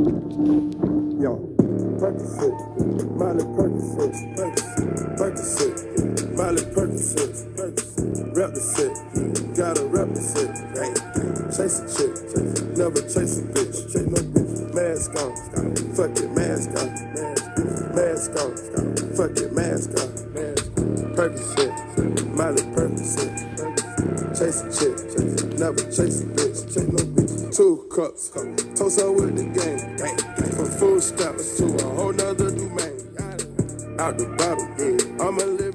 Yo, Percocet, Miley Percocet, Percocet, Miley Percocet, rep the set, gotta rep the set, chase a chick, never chase a bitch, chase no bitch, mask on, fuck it, mask on, mask on, fuck it, mask on, Percocet, Miley Percocet, chase a chick, never chase a bitch, chase no bitch. 2 cups, toast her with the game, from food stamps to a whole nother domain. Out the bottle, yeah, I'ma live.